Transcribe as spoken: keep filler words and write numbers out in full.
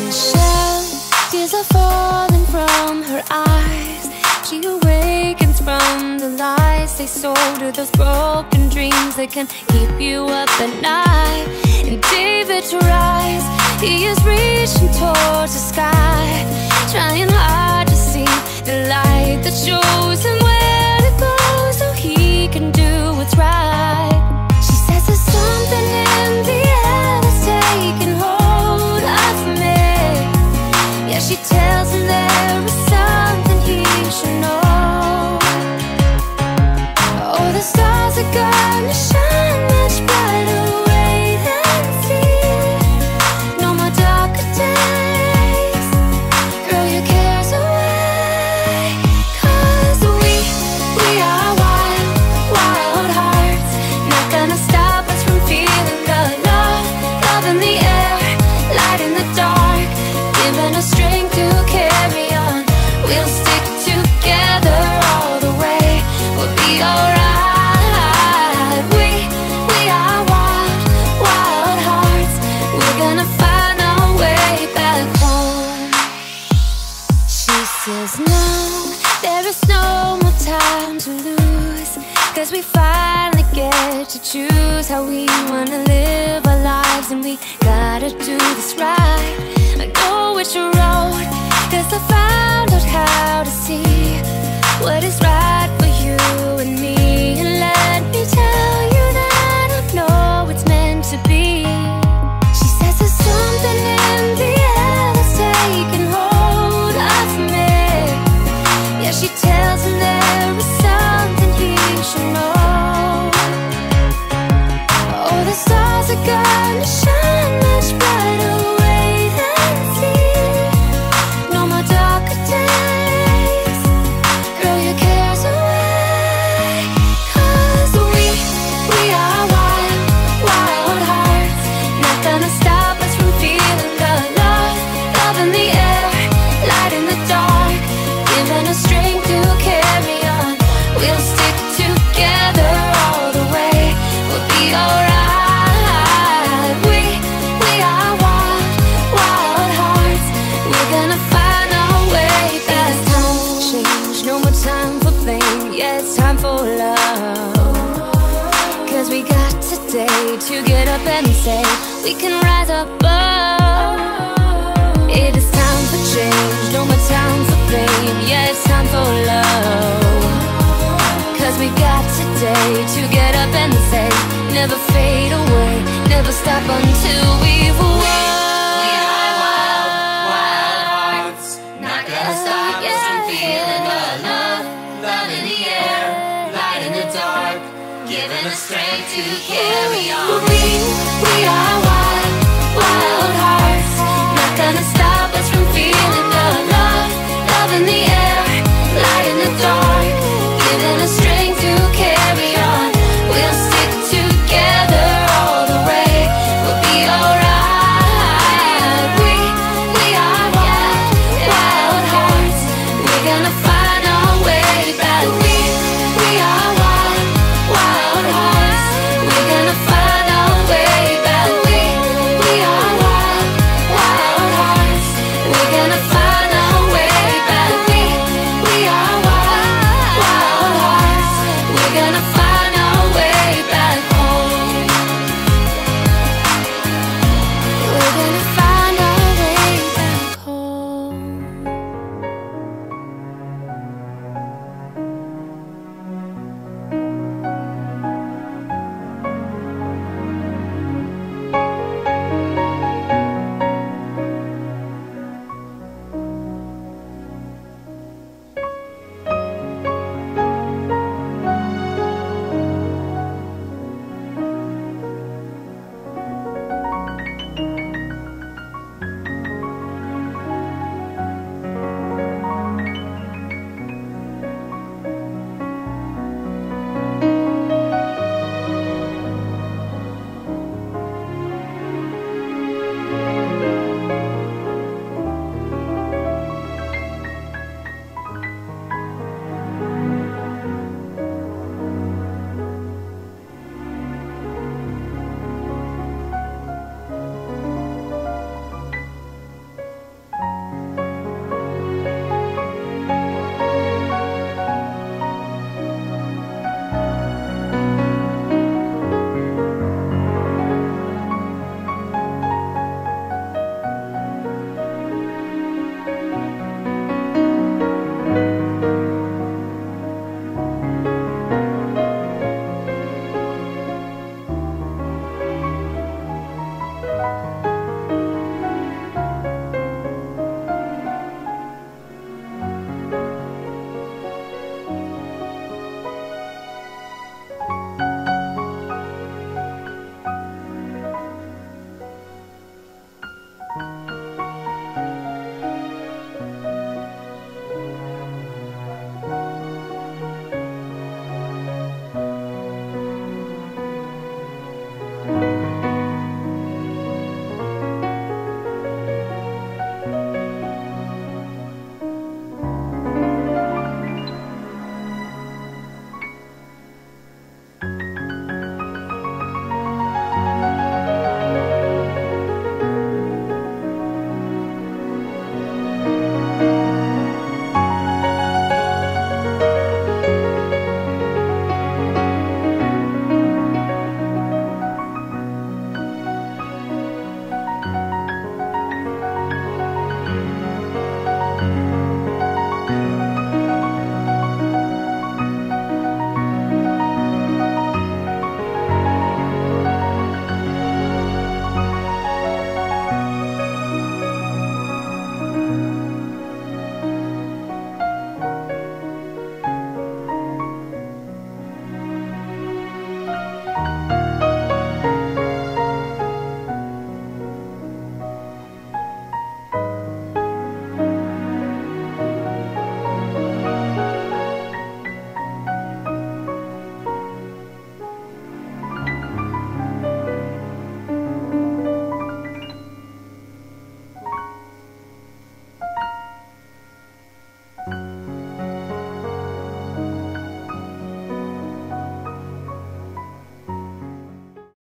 Michelle, tears are falling from her eyes. She awakens from the lies they sold her, those broken dreams that can keep you up at night. And David tries, he is reaching towards the sky, trying hard to see the light that shows him where to go so he can do what's right. She says there's something in the air that's taking hold of me. Yeah, she tells him there is something he should know. Oh, the stars are gonna shine much brighter way than see. No more darker days, throw your cares away. Cause we, we are wild, wild hearts. Not gonna stop us from feeling the love, love in the air, light in the dark, giving us strength to carry on. We'll stick together all the way, we'll be alright. We, we are wild, wild hearts. We're gonna find our way back home. She says no, there is no more time to lose, cause we finally get to choose how we wanna live our lives. And we gotta do this right, I go which road, cause I found out how to see what is right for you and me. And let me tell you that I know it's meant to be. She says there's something in the air that's taking hold of me. Yeah, she tells him there is something he should know. Oh, the stars are gonna shine much brighter way than see. No more darker days, throw your cares away. Cause we, we are wild, wild hearts. Not gonna stop us from feeling the love, love in the air, light in the dark, giving us strength to carry on. We'll stick together all the way, we'll be alright. We, we are wild, wild hearts. We're gonna find our way back home. Change, no more time for blame, yeah, it's time for love. Cause we got today to get up and say we can rise above. It is time for change, no more time for blame, yeah, it's time for love. Cause we got today to get up and say never fade away, never stop until we've won.